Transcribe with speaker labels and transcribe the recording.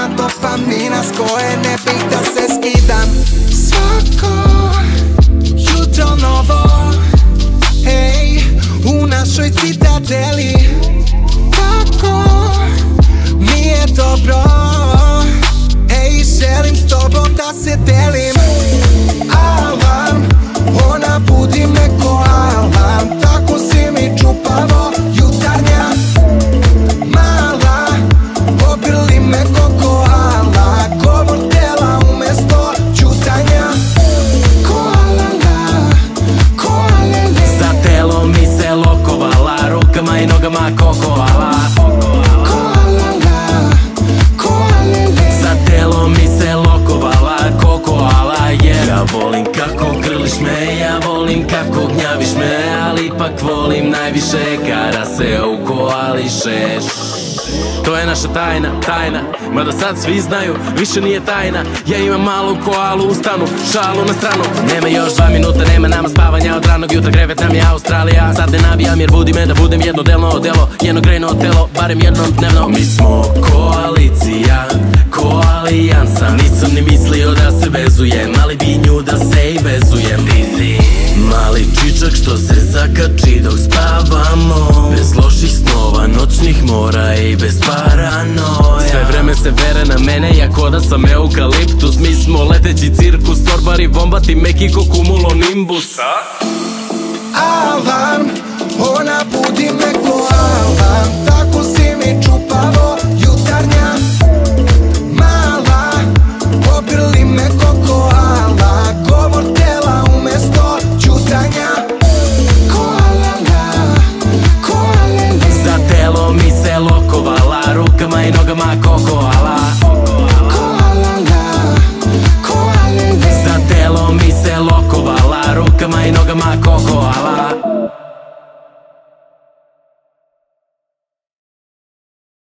Speaker 1: dopamina s koje ne bih da se skidam. Svako jutro novo, hej, u našoj citadeli. Tako mi je dobro, hej, želim s tobom da se delim. Alarm, ona budi me ko alarm, tako si mi čupavo jutarnja mala, obrli me ko koala, govor tela umesto ćutanja. Koalala, koalele,
Speaker 2: za telo mi se lokovala, rukama i nogama ko koala.
Speaker 1: koalala, koalele,
Speaker 2: Za telo mi se lokovala ko koala, yeah. Ja volim kako grliš me, ja volim kako gnjaviš me, ali ipak volim najviše kada se ukoališeš. To je naša tajna, mada sad svi znaju, više nije tajna. Ja imam malu koalu u stanu, šalu na stranu. Nema još 2 minuta, nema nama spavanja od ranog jutra, krevet nam je Australija. Sad ne nabijam jer budi me da budem jednodelno odelo, jedno grejno telo, barem jednom dnevno. Mi smo koalicija, koalijansa, nisam ni mislio da se vezujem, ali bi nju da se i vezujem. Mali čičak što se zakači dok spavamo, bez loših snova, noćnih mora i bez paranoja. Sve vreme se vere na mene, jako da sam eukaliptus. Mi smo leteći cirkus, torbari, bombati, meki ko cumulonimbus.
Speaker 1: alarm, ona budi me ko alarm, tako si mi čupavo jutarnja mala, obrli me ko koala, govor tela umesto ćutanja. Koalala, koalele,
Speaker 2: Za telo mi se lokovala, rukama i nogama ko koala.
Speaker 1: koalala, koalele,
Speaker 2: Za telo mi se lokovala, rukama i nogama ko koala.